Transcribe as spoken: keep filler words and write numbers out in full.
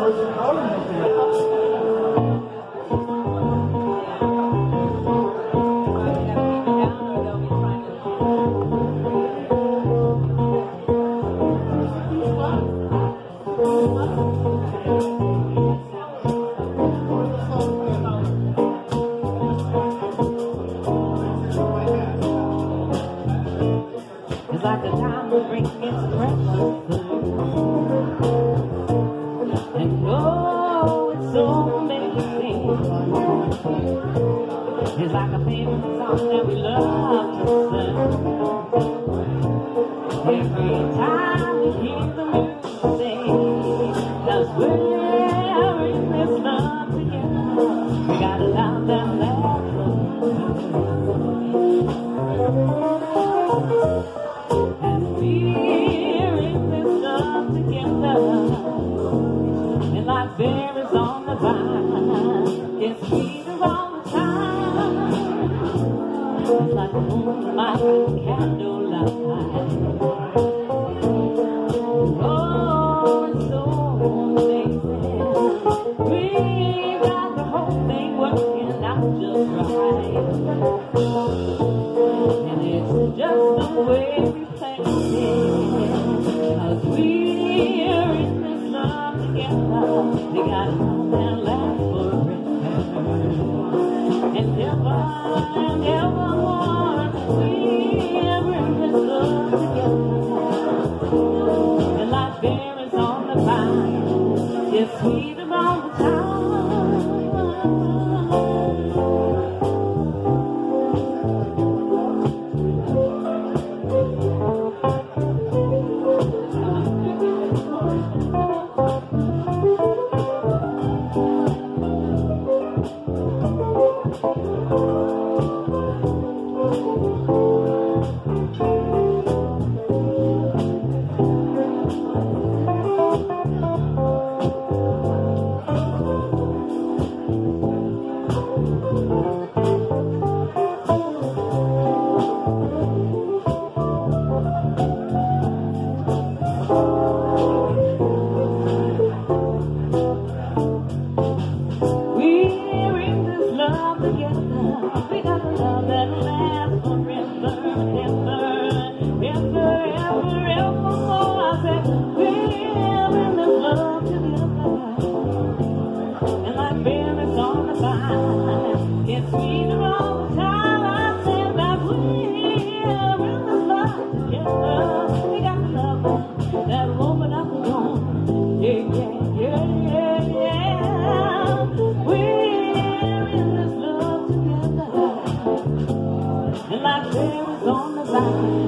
It's like a diamond ring is precious, and oh, it's so amazing. It's like a favorite song that we love to sing. Every time we hear the music, 'cause we're in this love together. We gotta love them laughter. And we're in this love together. And like berries on the vine, it's sweeter all the time. It's like a moonlight and candlelight. Oh, it's so amazing. We've got the whole thing working out just right. And it's just the way we play it. 'Cause we're in this love together. We gotta love and laugh forever. And ever and evermore. We're in this love together. And like berries on the vine, it's sweeter all the time. We got the love that lasts forever, ever, ever, ever, evermore. I said, we're in this love together. And like berries on the vine, it's sweeter all the time. I said that we're in this love together. We got the love that'll open up the door. Yeah, yeah, yeah, yeah, yeah. We're in this love together. And like berries on the vine.